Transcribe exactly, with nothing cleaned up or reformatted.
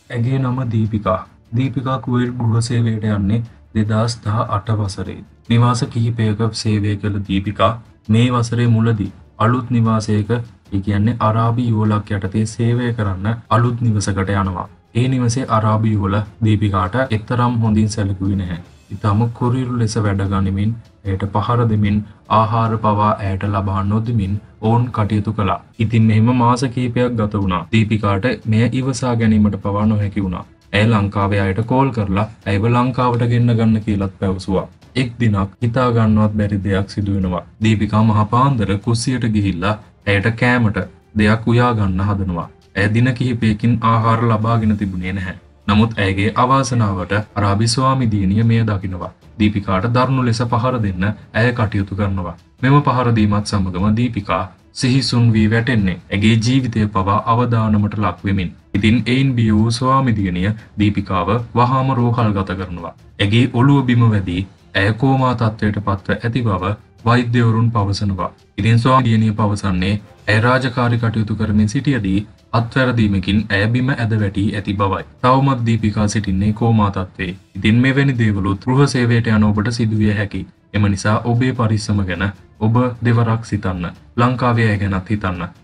ඇගේ නම දීපිකා. දීපිකා කුවේට් ගෘහ සේවයට යන්නේ දෙදහස් දහ අට වසරේ. නිවාස කිහිපයක සේවය කළ දීපිකා මේ වසරේ මුලදී අලුත් නිවාසයක ඒ කියන්නේ අරාබි යුවලක් යටතේ සේවය කරන්න අලුත් නිවසකට යනවා. ඒ නිවසේ අරාබි යුවල දීපිකාට එතරම් හොඳින් සැලකුවේ නැහැ. ඉතාම කුරිරු ලෙස වැඩ ගනිමින් ඇයට පහර දෙමින් ආහාර පවා ඇයට ලබා නොදෙමින් ඔවුන් කටයුතු කළා. ඉතින් මෙහෙම මාස කිහිපයක් ගත වුණා. දීපිකාට මෙය ඉවසා ගැනීමට පවා නොහැකි වුණා. ඇය ලංකාවේ අයට කෝල් කරලා ඇයව ලංකාවට ගෙන්න ගන්න කියලාත් පැවසුවා. එක් දිනක් හිතා ගන්නවත් බැරි දෙයක් සිදු වෙනවා. දීපිකා මහපාන්දර කුස්සියට ගිහිල්ලා ඇයට කෑමට දෙයක් උයා ගන්න හදනවා. ඇය දින කිහිපයකින් ආහාර ලබාගෙන තිබුණේ නැහැ. නමුත් ඇයගේ අවාසනාවට අරාබි ස්වාමි දියණිය මෙය දකිනවා. දීපිකාට දරුණු ලෙස පහර දෙන්න ඇය කටයුතු කරනවා. මෙම පහර දීමත් සමගම දීපිකා සිහිසුන් වී වැටෙන්නේ ඇගේ ජීවිතය පවා අවදානමට ලක් වෙමින්. ඉතින් එයින් බිය වූ ස්වාමි දියණිය දීපිකාව වහාම රෝහල්ගත කරනවා. ඇගේ ඔළුව බිම වැදී ඇය කෝමා තත්ත්වයට පත්ව ඇති බව වෛද්‍යවරුන් පවසනවා. ඉතින් ස්වාමි දියණිය පවසන්නේ ඇය රාජකාරී කටයුතු කරමින් සිටියදී අත්වැරදීමකින් ඇය බිම ඇද වැටී ඇති බවයි. තවමත් දීපිකා සිටින්නේ කෝමා තත්ත්වයේ. ඉතින් මෙවැනි දේවලුත් ගෘහ සේවයට යන ඔබට සිදුවිය හැකියි. එම නිසා ඔබේ පරිස්සම ගැන ඔබ දෙවරක් සිතන්න. ලංකාවේ අය ගැනත් හිතන්න.